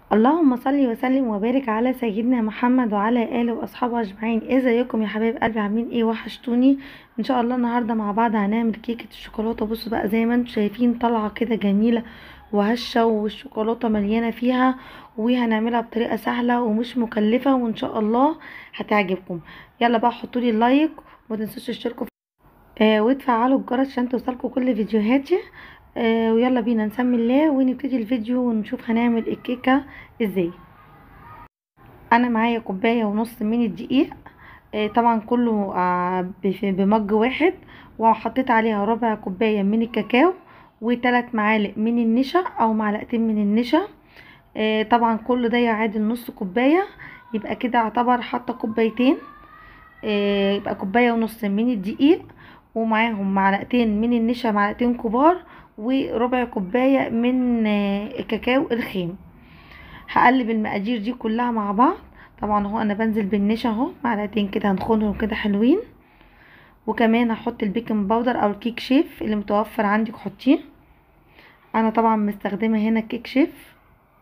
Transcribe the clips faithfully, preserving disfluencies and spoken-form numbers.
اللهم صل وسلم وبارك على سيدنا محمد وعلى اله واصحابه اجمعين. ازيكم يا حبايب قلبي؟ عاملين ايه؟ وحشتوني. ان شاء الله النهارده مع بعض هنعمل كيكه الشوكولاته. بصوا بقى زي ما انتم شايفين طالعه كده جميله وهشه، والشوكولاته مليانه فيها، وهنعملها بطريقه سهله ومش مكلفه، وان شاء الله هتعجبكم. يلا بقى حطوا لي اللايك وما تنسوش تشتركوا آه وتفعلوا الجرس عشان توصلكوا كل فيديوهاتي. آه ويلا بينا نسمي الله ونبتدي الفيديو ونشوف هنعمل الكيكه ازاي. انا معايا كوبايه ونص من الدقيق، آه طبعا كله آه بف- بمج واحد، وحطيت عليها ربع كوبايه من الكاكاو، وثلاث معالق من النشا او معلقتين من النشا. آه طبعا كل ده يعادل نص كوبايه، يبقى كده اعتبر حاطه كوبايتين. آه يبقى كوبايه ونص من الدقيق، ومعاهم معلقتين من النشا، معلقتين كبار، وربع كوبايه من آه الكاكاو الخام. هقلب المقادير دي كلها مع بعض. طبعا اهو انا بنزل بالنشا اهو معلقتين كده، هنخونهم كده حلوين. وكمان هحط البيكنج باودر او الكيك شيف اللي متوفر عندك حطيه. انا طبعا مستخدمه هنا الكيك شيف.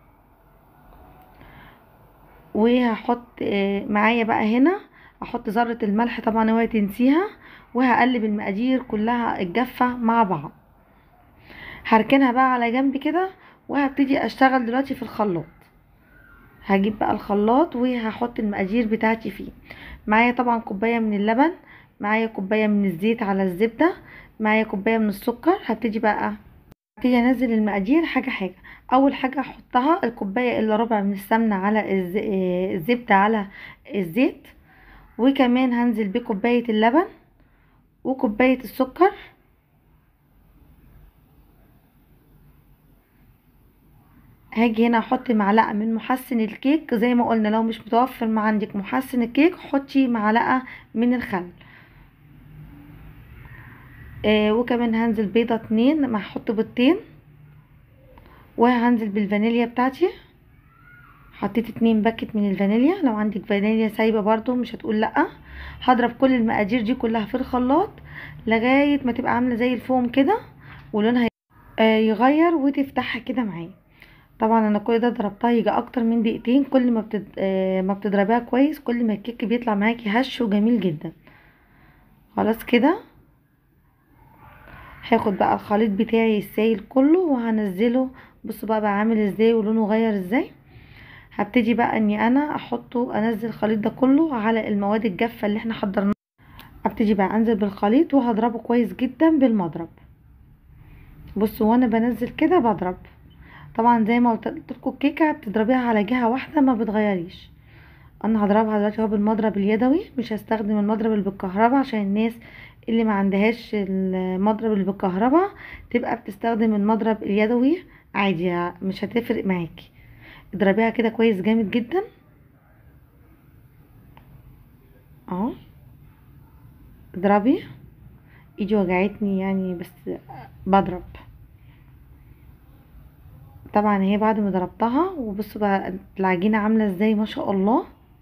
وهحط آه، معايا بقى هنا هحط ذرة الملح، طبعا اوعي تنسيها. وهقلب المقادير كلها الجافة مع بعض. هركنها بقى على جنب كده، وهبتدي اشتغل دلوقتي في الخلاط. هجيب بقى الخلاط وهحط المقادير بتاعتي فيه. معايا طبعا كوبايه من اللبن، معايا كوبايه من الزيت على الزبده، معايا كوبايه من السكر. هبتدي بقى هبتدي انزل المقادير حاجه حاجه. اول حاجه احطها الكوبايه الا ربع من السمنه على الز- آه، الزبده على الزيت. وكمان هنزل بكوبايه اللبن وكوبايه السكر. هاجي هنا احط معلقه من محسن الكيك، زي ما قلنا لو مش متوفر ما عندك محسن الكيك حطي معلقه من الخل. آه وكمان هنزل بيضة اتنين، ما هحط بيضتين. وهنزل بالفانيليا بتاعتي، حطيت اتنين باكت من الفانيليا. لو عندك فانيليا سايبة برضو مش هتقول لأ. هضرب كل المقادير دي كلها في الخلاط لغاية ما تبقى عاملة زي الفوم كده، ولونها آه يغير وتفتحها كده معايا. طبعا انا كل ده ضربتها يجي اكتر من دقيقتين. كل ما بتد... آه ما بتضربيها كويس كل ما الكيك بيطلع معاكي هش وجميل جدا. خلاص كده هاخد بقى الخليط بتاعي السائل كله وهنزله. بصوا بقى بقى عامل ازاي ولونه غير ازاي. هبتدي بقى اني انا احطه، انزل الخليط ده كله على المواد الجافه اللي احنا حضرناها. ابتدي بقى انزل بالخليط وهضربه كويس جدا بالمضرب. بصوا وانا بنزل كده بضرب. طبعا زي ما قلت لكم الكيكه بتضربيها على جهه واحده ما بتغيريش. انا هضربها دلوقتي اهو بالمضرب اليدوي، مش هستخدم المضرب اللي بالكهرباء عشان الناس اللي ما عندهاش المضرب اللي بالكهرباء تبقى بتستخدم المضرب اليدوي عادي، مش هتفرق معاكي. اضربيها كده كويس جامد جدا اهو. اضربي. ايدي وجعتني يعني بس بضرب. طبعا هي بعد ما ضربتها وبصوا بقى العجينه عامله ازاي ما شاء الله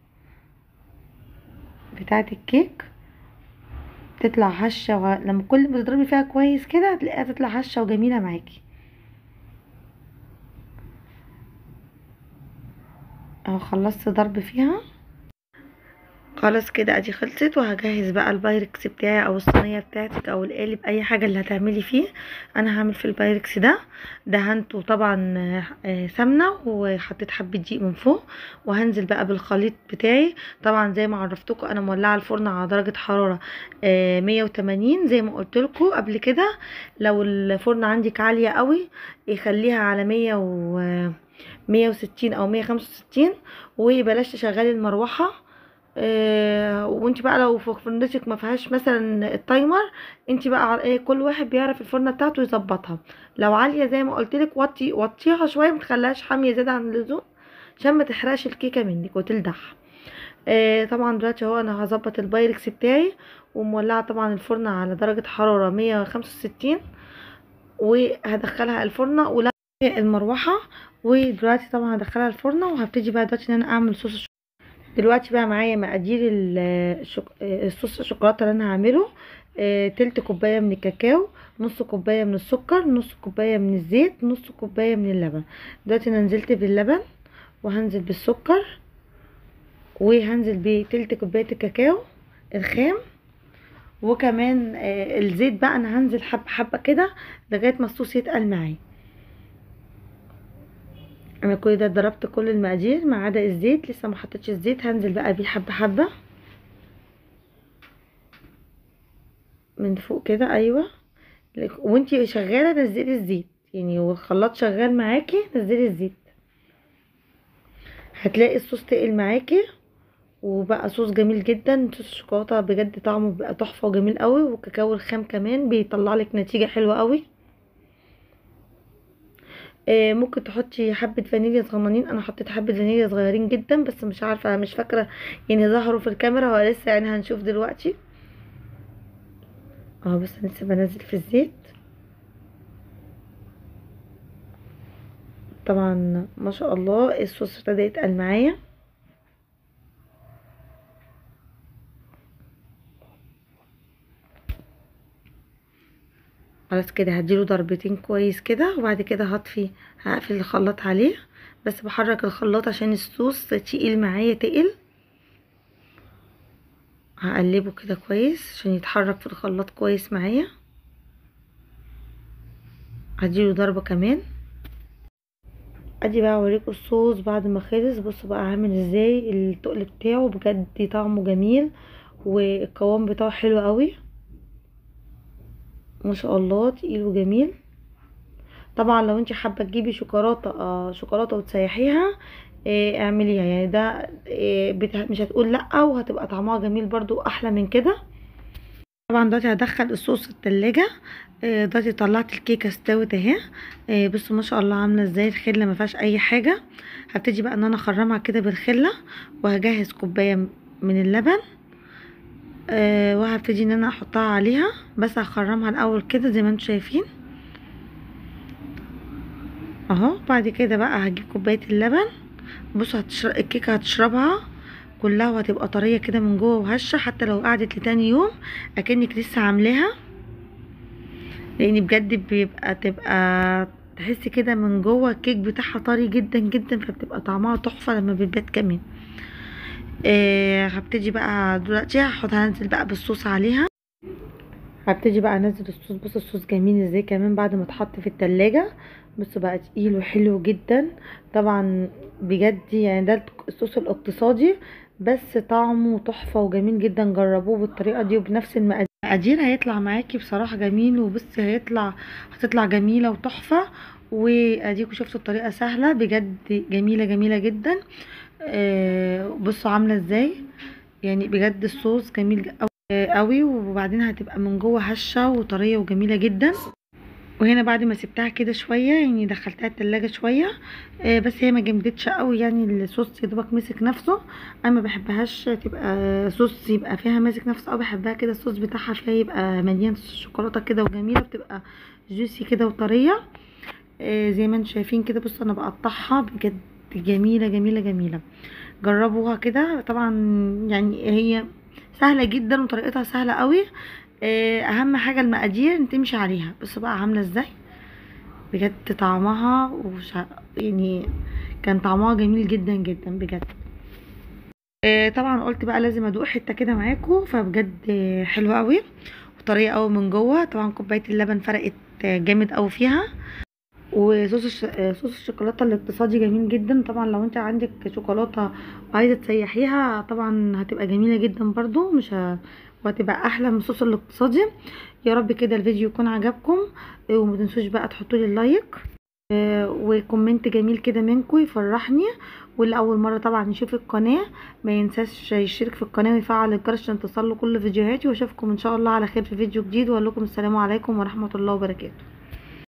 بتاعه الكيك. تطلع هشه و... لما كل ما تضربي فيها كويس كده هتلاقيها تطلع هشه وجميله معاكي اهو. خلصت ضرب فيها خلاص كده ادي خلصت. وهجهز بقى البايركس بتاعي او الصينيه بتاعتك او القالب، اي حاجه اللي هتعملي فيه. انا هعمل في البايركس ده دهنته طبعا آه، سمنه، وحطيت حبه دقيق من فوق. وهنزل بقى بالخليط بتاعي. طبعا زي ما عرفتكم انا مولعه الفرن على درجه حراره آه، مية وتمانين زي ما قلت لكم قبل كده. لو الفرن عندك عاليه قوي يخليها على مية و مية وستين او مية وخمسة وستين. وبلاش تشغلي المروحه. آه وانت بقى لو في فرنتك ما فيهاش مثلا التايمر، انت بقى ع- ايه كل واحد بيعرف الفرنه بتاعته يظبطها. لو عاليه زي ما قلت لك وطي وطيها شويه، ما تخليهاش حاميه زياده عن اللزوم عشان ما تحرقش الكيكه منك وتلدح. آه طبعا دلوقتي اهو انا هظبط البايركس بتاعي، ومولعه طبعا الفرن على درجه حراره مية وخمسة وستين. وهدخلها الفرن ولا المروحه. ودلوقتي طبعا هدخلها الفرن وهبتدي بقى دلوقتي ان انا اعمل صوص. دلوقتي بقى معايا مقادير ال- الشوك... الصوص الشوكولاته اللي انا هعمله. آه، تلت كوبايه من الكاكاو، نص كوبايه من السكر، نص كوبايه من الزيت، نص كوبايه من اللبن. دلوقتي انا نزلت باللبن وهنزل بالسكر، وهنزل بتلت كوبايه الكاكاو الخام، وكمان آه الزيت بقى انا هنزل حبه حبه كده لغايه ما الصوص يتقل معايا. انا كل ده ضربت كل المقادير ما عدا الزيت، لسه ما حطيتش الزيت، هنزل بقى بيه حبه حبه من فوق كده. ايوه، وانتي شغاله نزلي الزيت يعني، والخلاط شغال معاكي نزلي الزيت، هتلاقي الصوص تقل معاكي وبقى صوص جميل جدا. صوص الشوكولاته بجد طعمه بيبقى تحفه وجميل قوي، والكاكاو الخام كمان بيطلع لك نتيجه حلوه قوي. آه ممكن تحطي حبه فانيليا صغننين، انا حطيت حبه فانيليا صغيرين جدا بس مش عارفه مش فاكره يعني ظهروا في الكاميرا ولا لسه، يعني هنشوف دلوقتي. اه بس انا لسه بنزل في الزيت. طبعا ما شاء الله الصوص ابتدى يتقل معايا. خلاص كده هديله ضربتين كويس كده، وبعد كده هطفي هقفل الخلاط عليه، بس بحرك الخلاط عشان الصوص تقيل معايا تقل. هقلبه كده كويس عشان يتحرك في الخلاط كويس معايا. هديله ضربة كمان. ادي بقى اوريكم الصوص بعد ما خلص. بصوا بقى عامل ازاي التقل بتاعه، بجد طعمه جميل والقوام بتاعه حلو قوي ما شاء الله، تقيل وجميل. طبعا لو انت حابه تجيبي شوكولاته آه شوكولاته وتسيحيها آه اعمليها يعني، ده آه مش هتقول لا، وهتبقى طعمها جميل برضو احلى من كده. طبعا دلوقتي هدخل الصوص التلاجة. آه دلوقتي طلعت الكيكه استوت اهي. آه بصوا ما شاء الله عامله ازاي، الخله ما فيهاش اي حاجه. هبتدي بقى ان انا اخرمها كده بالخله، وهجهز كوبايه من اللبن. آه وهبتدي ان انا احطها عليها، بس هخرمها الاول كده زي ما انتم شايفين اهو. بعد كده بقى هجيب كوبايه اللبن. بصوا هتشرب الكيكه هتشربها كلها، وهتبقى طريه كده من جوه وهشه، حتى لو قعدت لتاني يوم اكنك لسه عاملاها، لان بجد بيبقى تبقى تحسي كده من جوه الكيك بتاعها طري جدا جدا، فبتبقى طعمها تحفه لما بتبات كمان. آه هبتدي بقى دلوقتي هحط هنزل بقى بالصوص عليها. هبتدي بقى انزل الصوص. بصوا الصوص جميل ازاي كمان بعد ما اتحط في التلاجة. بصوا بقى تقيل وحلو جدا طبعا بجد، يعني ده الصوص الاقتصادي بس طعمه تحفة وجميل جدا. جربوه بالطريقة دي وبنفس المقادير هيطلع معاكي بصراحة جميل. وبصي هيطلع هتطلع جميلة وتحفة. واديكوا شفتوا الطريقة سهلة بجد، جميلة جميلة جدا. آه بصوا عاملة ازاي، يعني بجد الصوص جميل قوي، وبعدين هتبقى من جوه هشه وطريه وجميله جدا. وهنا بعد ما سبتها كده شويه يعني دخلتها التلاجة شويه، آه بس هي ما جمدتش قوي يعني، الصوص يا دوبك مسك نفسه. انا ما بحبهاش تبقى صوص يبقى فيها ماسك نفسه، او بحبها كده الصوص بتاعها فيها يبقى مليان شوكولاته كده وجميله، بتبقى جوسي كده وطريه. آه زي ما انتم شايفين كده. بصوا انا بقطعها بجد جميله جميله جميله. جربوها كده طبعا، يعني هي سهله جدا وطريقتها سهله قوي. اهم حاجه المقادير تمشي عليها. بصوا بقى عامله ازاي بجد طعمها وش... يعني كان طعمها جميل جدا جدا بجد. طبعا قلت بقى لازم ادوق حته كده معاكم، فبجد حلوه قوي وطريه قوي من جوه. طبعا كوبايه اللبن فرقت جامد قوي فيها. وصوص الش... صوص الشوكولاته الاقتصادي جميل جدا. طبعا لو انت عندك شوكولاته وعايزه تسيحيها طبعا هتبقى جميله جدا برضو، مش ه... وهتبقى احلى من الصوص الاقتصادي. يا رب كده الفيديو يكون عجبكم، وما تنسوش بقى تحطوا لي اللايك وكومنت جميل كده منكم يفرحني. واللي اول مره طبعا يشوف القناه ما ينساش يشترك في القناه ويفعل الجرس عشان توصله كل فيديوهاتي. واشوفكم ان شاء الله على خير في فيديو جديد، واقول لكم السلام عليكم ورحمه الله وبركاته.